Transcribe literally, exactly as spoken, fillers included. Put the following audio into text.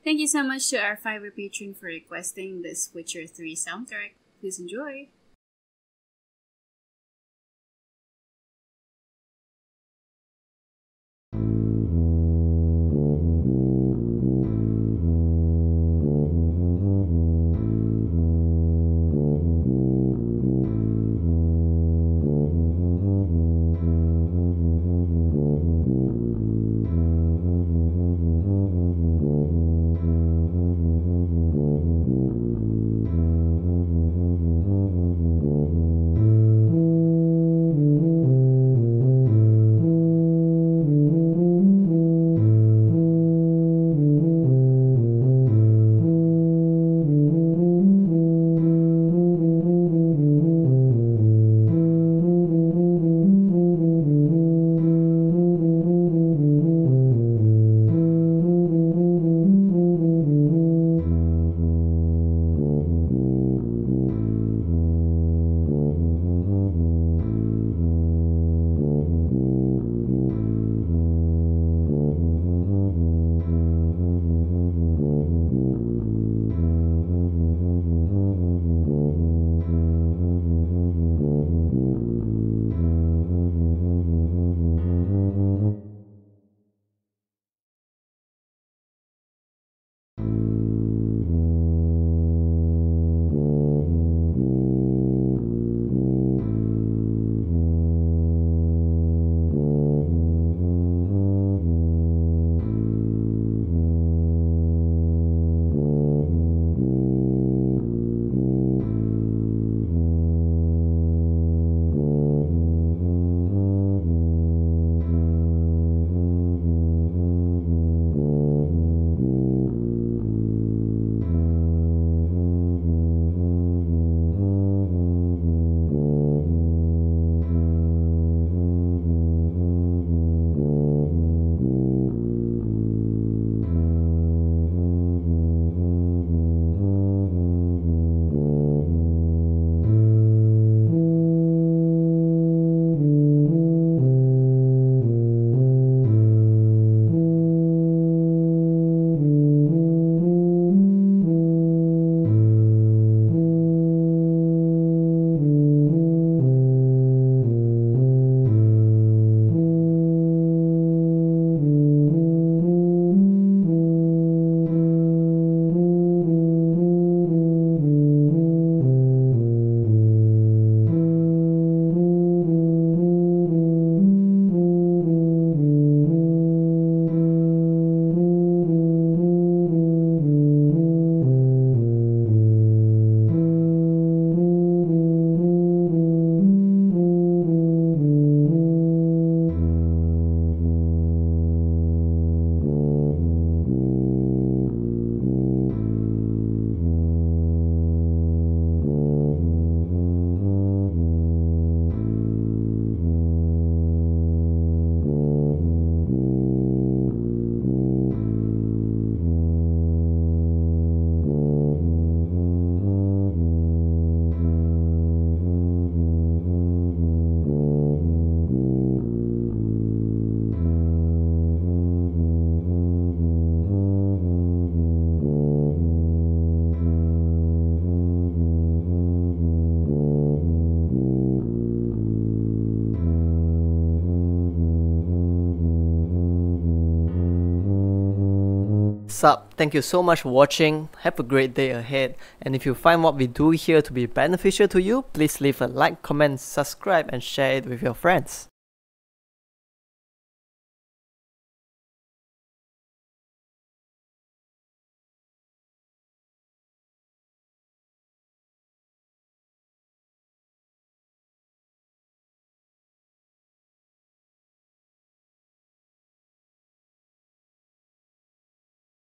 Thank you so much to our Fiverr patron for requesting this Witcher three soundtrack. Please enjoy! Sup, thank you so much for watching, have a great day ahead, and if you find what we do here to be beneficial to you, please leave a like, comment, subscribe and share it with your friends.